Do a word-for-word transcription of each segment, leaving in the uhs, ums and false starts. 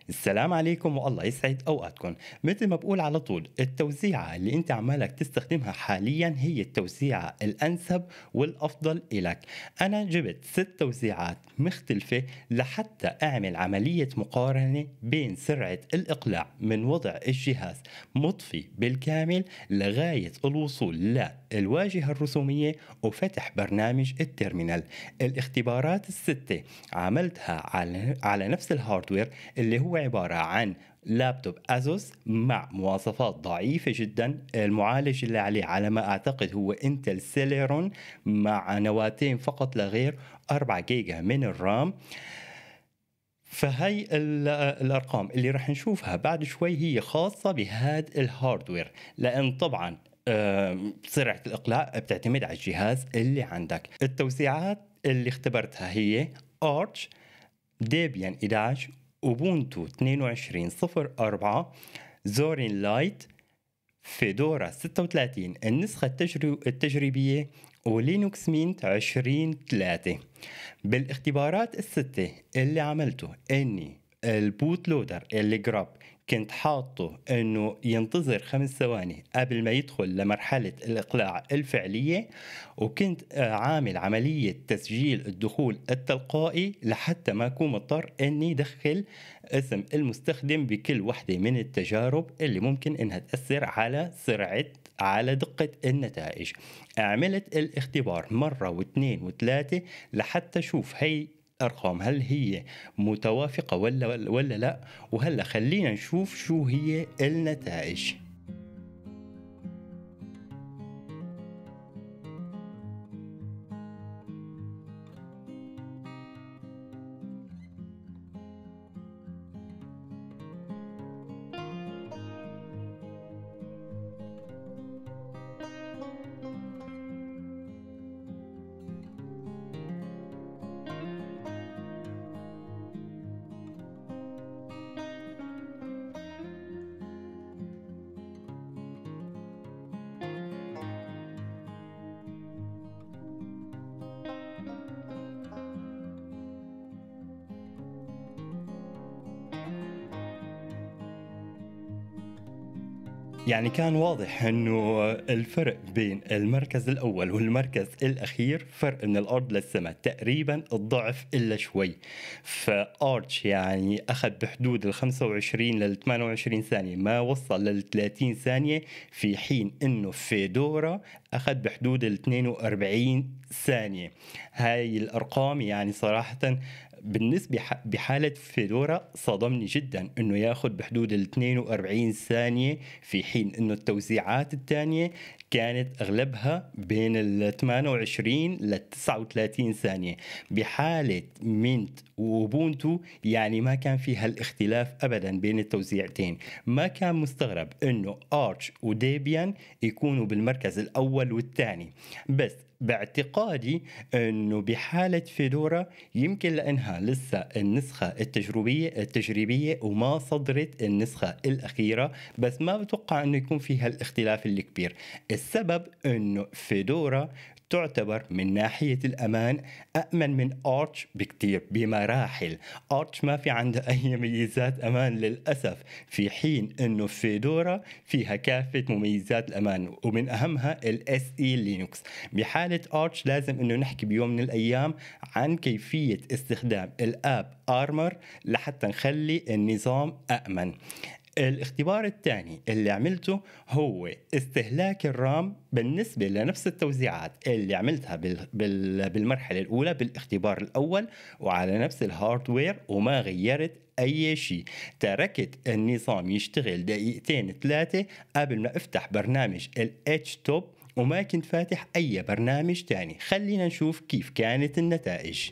السلام عليكم والله يسعد اوقاتكم. مثل ما بقول على طول، التوزيعه اللي انت عمالك تستخدمها حاليا هي التوزيعه الانسب والافضل لك. انا جبت ست توزيعات مختلفه لحتى اعمل عمليه مقارنه بين سرعه الاقلاع من وضع الجهاز مطفي بالكامل لغايه الوصول للواجهه الرسوميه وفتح برنامج التيرمينال. الاختبارات السته عملتها على على نفس الهاردوير اللي هو عبارة عن لابتوب أسوس مع مواصفات ضعيفة جدا. المعالج اللي عليه على ما أعتقد هو انتل سيليرون مع نواتين فقط لا غير، أربعة جيجا من الرام. فهي ال- الأرقام اللي رح نشوفها بعد شوي هي خاصة بهذا الهاردوير، لأن طبعا آم، سرعة الإقلاع بتعتمد على الجهاز اللي عندك. التوزيعات اللي اختبرتها هي Arch، ديبيان إحدى عشر، أوبونتو اثنين وعشرين صفر أربعة، زورين لايت، فيدورا ستة وثلاثين النسخة التجري- التجريبية، ولينوكس مينت عشرين ثلاثة. بالاختبارات الستة اللي عملته اني البوت لودر اللي جراب كنت حاطه انه ينتظر خمس ثواني قبل ما يدخل لمرحلة الاقلاع الفعلية، وكنت آه، عامل عملية تسجيل الدخول التلقائي لحتى ما اكون مضطر اني دخل اسم المستخدم بكل وحدة من التجارب اللي ممكن انها تأثر على سرعة على دقة النتائج. عملت الاختبار مرة واثنين وثلاثة لحتى شوف هي أرقام هل هي متوافقة ولا ولا لا. وهلا خلينا نشوف شو هي النتائج. يعني كان واضح انه الفرق بين المركز الاول والمركز الاخير فرق من الارض للسماء، تقريبا الضعف الا شوي. فارتش يعني اخذ بحدود ال خمسة وعشرين لل ثمانية وعشرين ثانيه، ما وصل لل ثلاثين ثانيه، في حين انه فيدورا اخذ بحدود ال اثنين وأربعين ثانيه. هاي الارقام يعني صراحه بالنسبة ح- بحالة فيدورا صدمني جدا انه ياخذ بحدود ال اثنين وأربعين ثانية، في حين انه التوزيعات الثانية كانت اغلبها بين ال ثمانية وعشرين ل تسعة وثلاثين ثانية. بحالة مينت وبونتو يعني ما كان فيها الاختلاف ابدا بين التوزيعتين. ما كان مستغرب انه ارش وديبيان يكونوا بالمركز الاول والثاني، بس باعتقادي انه بحالة فيدورا يمكن لانها لسه النسخة التجريبية التجريبية وما صدرت النسخة الاخيرة، بس ما بتوقع انه يكون فيها الاختلاف الكبير. السبب انه فيدورا تعتبر من ناحية الأمان أأمن من آرتش بكتير بمراحل. آرتش ما في عنده أي ميزات أمان للأسف، في حين أنه فيدورا فيها كافة مميزات الأمان، ومن أهمها ال إس إي لينوكس. بحالة آرتش لازم أنه نحكي بيوم من الأيام عن كيفية استخدام الآب آرمر لحتى نخلي النظام أأمن. الاختبار الثاني اللي عملته هو استهلاك الرام بالنسبة لنفس التوزيعات اللي عملتها بال- بال- بالمرحلة الأولى بالاختبار الأول وعلى نفس الهاردوير، وما غيرت أي شيء. تركت النظام يشتغل دقيقتين ثلاثة قبل ما أفتح برنامج ال إتش توب، وما كنت فاتح أي برنامج تاني. خلينا نشوف كيف كانت النتائج.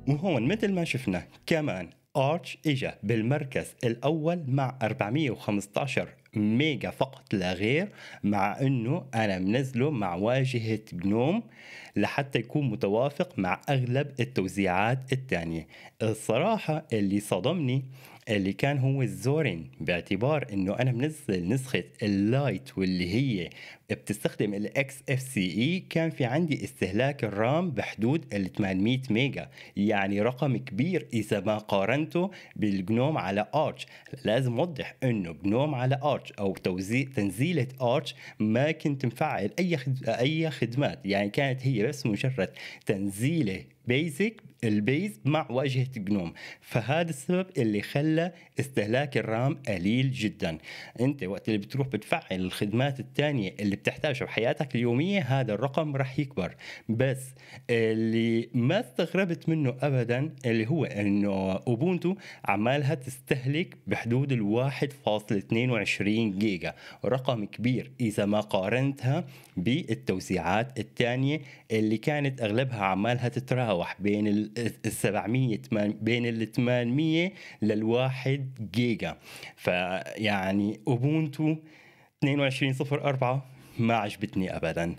وهون مثل ما شفنا كمان ارش اجا بالمركز الاول مع أربعمية وخمسة عشر ميجا فقط لا غير، مع انه انا منزله مع واجهة جنوم لحتى يكون متوافق مع اغلب التوزيعات التانية. الصراحة اللي صدمني اللي كان هو الزورين، باعتبار انه انا منزل نسخة اللايت واللي هي بتستخدم الاكس اف سي اي، كان في عندي استهلاك الرام بحدود ال ثمانمية ميجا، يعني رقم كبير اذا ما قارنته بالجنوم على ارش. لازم اوضح انه جنوم على ارش او توزيع تنزيلة ارش ما كنت مفعل اي خد... اي خدمات، يعني كانت هي بس مجرد تنزيله بيزك البيز مع واجهة جنوم. فهذا السبب اللي خلى استهلاك الرام قليل جدا. انت وقت اللي بتروح بتفعل الخدمات التانية اللي بتحتاجها بحياتك اليومية هذا الرقم رح يكبر. بس اللي ما استغربت منه ابدا اللي هو انه اوبونتو عمالها تستهلك بحدود الواحد فاصلة اثنين وعشرين جيجا، رقم كبير اذا ما قارنتها بالتوزيعات التانية اللي كانت اغلبها عمالها تتراوح بين ال سبعمية بين ال ثمانمية للواحد جيجا. فيعني اوبونتو اثنين وعشرين صفر أربعة ما عجبتني ابدا.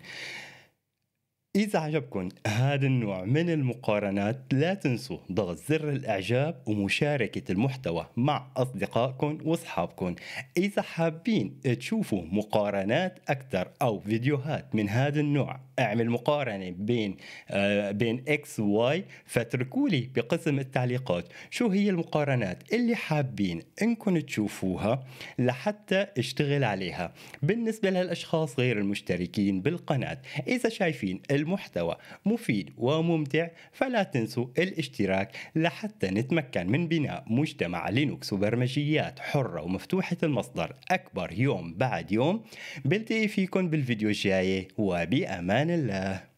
إذا عجبكم هذا النوع من المقارنات لا تنسوا ضغط زر الإعجاب ومشاركة المحتوى مع أصدقائكم وأصحابكم. إذا حابين تشوفوا مقارنات أكثر أو فيديوهات من هذا النوع، أعمل مقارنة بين آه بين إكس وواي، فاتركوا لي بقسم التعليقات شو هي المقارنات اللي حابين إنكم تشوفوها لحتى اشتغل عليها. بالنسبة للأشخاص غير المشتركين بالقناة، إذا شايفين المحتوى مفيد وممتع فلا تنسوا الاشتراك لحتى نتمكن من بناء مجتمع لينوكس وبرمجيات حرة ومفتوحة المصدر أكبر يوم بعد يوم. بلتقي فيكم بالفيديو الجاي وبأمان الله.